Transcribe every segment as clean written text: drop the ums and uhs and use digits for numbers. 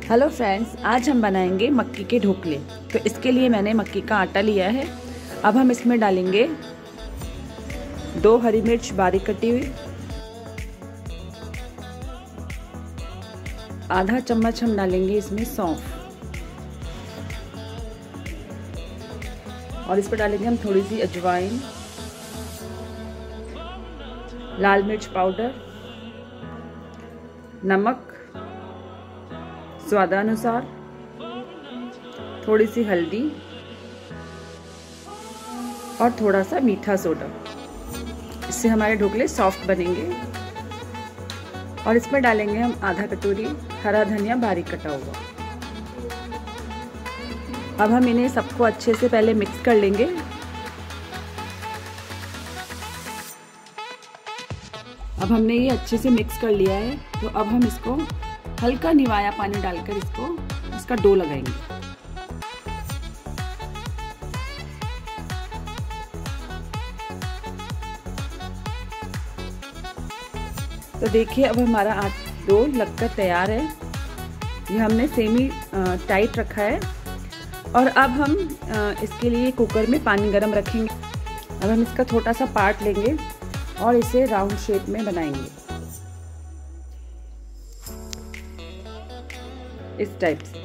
Hello friends, आज हम बनाएंगे मक्की के ढोकले। तो इसके लिए मैंने मक्की का आटा लिया है। अब हम इसमें डालेंगे 2 हरी मिर्च बारीक कटी हुई, आधा चम्मच हम डालेंगे इसमें सौंफ, और इस पर डालेंगे हम थोड़ी सी अजवाइन, लाल मिर्च पाउडर, नमक स्वादानुसार, थोड़ी सी हल्दी और थोड़ा सा मीठा सोडा। इससे हमारे ढोकले सॉफ्ट बनेंगे। और इसमें डालेंगे हम आधा कटोरी हरा धनिया बारीक कटा हुआ। अब हम इन्हें सबको अच्छे से पहले मिक्स कर लेंगे। अब हमने ये अच्छे से मिक्स कर लिया है, तो अब हम इसको हल्का निवाया पानी डालकर इसका डो लगाएंगे। तो देखिए, अब हमारा डो लगकर तैयार है। ये हमने सेमी टाइट रखा है। और अब हम इसके लिए कुकर में पानी गरम रखेंगे। अब हम इसका छोटा सा पार्ट लेंगे और इसे राउंड शेप में बनाएंगे, इस टाइप से।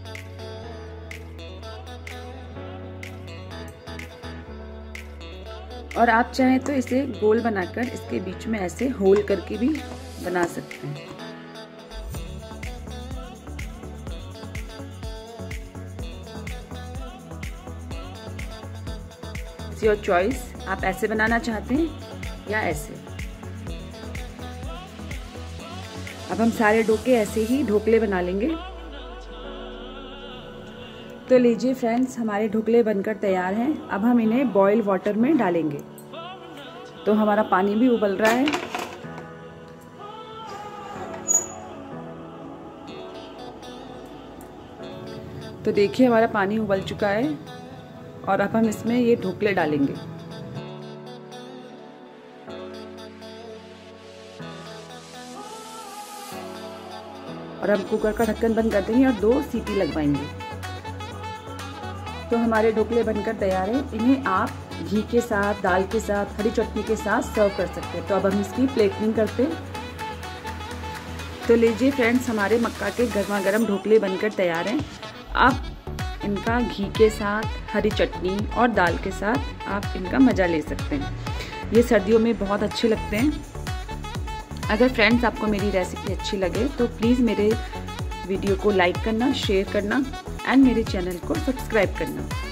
और आप चाहें तो इसे गोल बनाकर इसके बीच में ऐसे होल करके भी बना सकते हैं। इट्स योर चॉइस, आप ऐसे बनाना चाहते हैं या ऐसे। अब हम सारे ढोके ऐसे ही ढोकले बना लेंगे। तो लीजिए फ्रेंड्स, हमारे ढोकले बनकर तैयार हैं। अब हम इन्हें बॉयल वाटर में डालेंगे। तो हमारा पानी भी उबल रहा है। तो देखिए, हमारा पानी उबल चुका है। और अब हम इसमें ये ढोकले डालेंगे। और हम कुकर का ढक्कन बंद कर देंगे और 2 सीटी लगवाएंगे। तो हमारे ढोकले बनकर तैयार है। इन्हें आप घी के साथ, दाल के साथ, हरी चटनी के साथ सर्व कर सकते हैं। तो अब हम इसकी प्लेटिंग करते हैं। तो लीजिए फ्रेंड्स, हमारे मक्का के गर्मा गर्म ढोकले बनकर तैयार हैं। आप इनका घी के साथ, हरी चटनी और दाल के साथ आप इनका मज़ा ले सकते हैं। ये सर्दियों में बहुत अच्छे लगते हैं। अगर फ्रेंड्स आपको मेरी रेसिपी अच्छी लगे तो प्लीज़ मेरे वीडियो को लाइक करना, शेयर करना एंड मेरे चैनल को सब्सक्राइब करना।